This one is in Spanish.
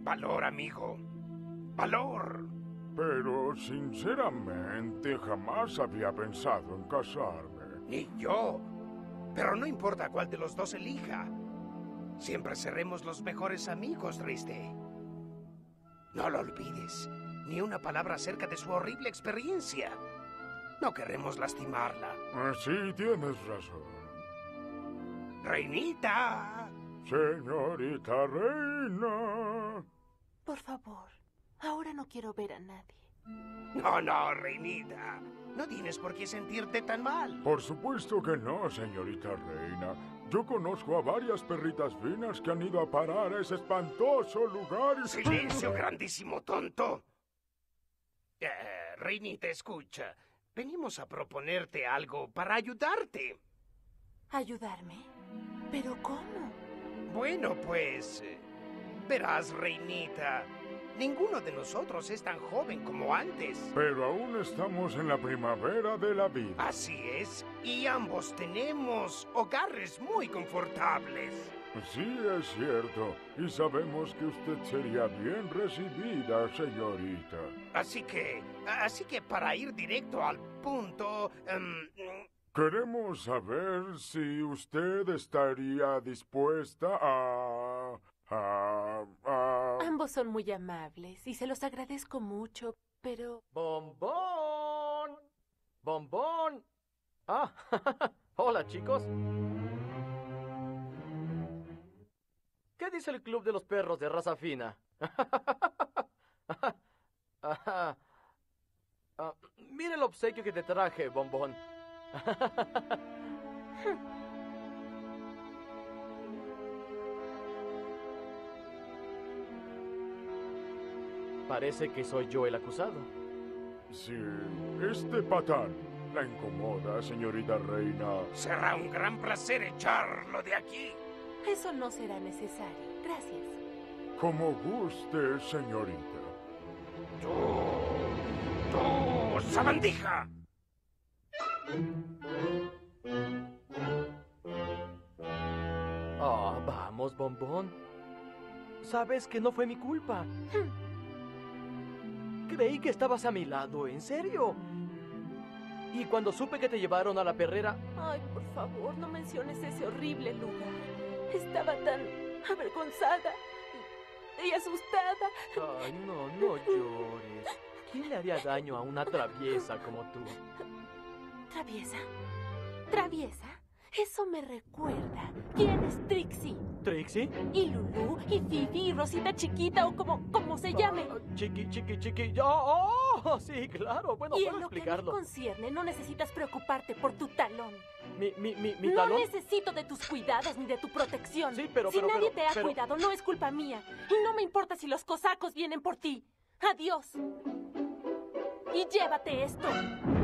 Valor, amigo. Valor. Pero, sinceramente, jamás había pensado en casarme. Ni yo. Pero no importa cuál de los dos elija. Siempre seremos los mejores amigos, Triste. No lo olvides. Ni una palabra acerca de su horrible experiencia. No queremos lastimarla. Sí, tienes razón. ¡Reinita! Señorita Reina. Por favor, ahora no quiero ver a nadie. No, Reinita. No tienes por qué sentirte tan mal. Por supuesto que no, señorita Reina. Yo conozco a varias perritas finas que han ido a parar a ese espantoso lugar. ¡Silencio, grandísimo tonto! Reinita, escucha. Venimos a proponerte algo para ayudarte. ¿Ayudarme? ¿Pero cómo? Bueno, pues... verás, Reinita. Ninguno de nosotros es tan joven como antes. Pero aún estamos en la primavera de la vida. Así es. Y ambos tenemos hogares muy confortables. Sí, es cierto. Y sabemos que usted sería bien recibida, señorita. Así que para ir directo al punto... Queremos saber si usted estaría dispuesta a... Ambos son muy amables y se los agradezco mucho, pero... ¡Bombón! ¡Bombón! Ah, hola, chicos. ¿Qué dice el club de los perros de raza fina? Mira el obsequio que te traje, Bombón. Parece que soy yo el acusado. Sí, este patán la incomoda, señorita Reina. Será un gran placer echarlo de aquí. Eso no será necesario. Gracias. Como guste, señorita. ¡Tú, sabandija! Vamos, Bombón. Sabes que no fue mi culpa. Creí que estabas a mi lado, en serio. Y cuando supe que te llevaron a la perrera... Ay, por favor, no menciones ese horrible lugar. Estaba tan avergonzada y asustada. Ay, no llores. ¿Quién le haría daño a una traviesa como tú? ¿Traviesa? ¿Traviesa? Eso me recuerda. ¿Quién es Trixie? ¿Trixie? Y Lulú, y Fifi, y Rosita Chiquita, o como se llame. Chiqui. ¡Oh! Sí, claro. Bueno, y puedo en lo que explicarlo. me concierne, no necesitas preocuparte por tu talón. ¿Mi No talón? necesito de tus cuidados ni de tu protección. Sí, pero... Si nadie te ha cuidado, no es culpa mía. Y no me importa si los cosacos vienen por ti. Adiós. Y llévate esto.